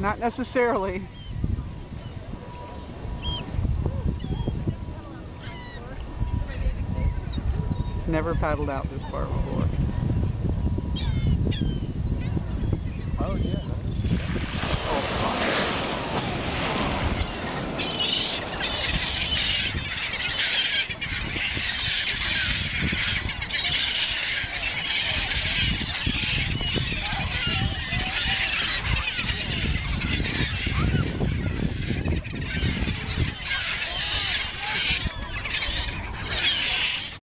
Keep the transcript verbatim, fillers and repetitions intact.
Not necessarily. Never paddled out this far before. Oh yeah. Oh,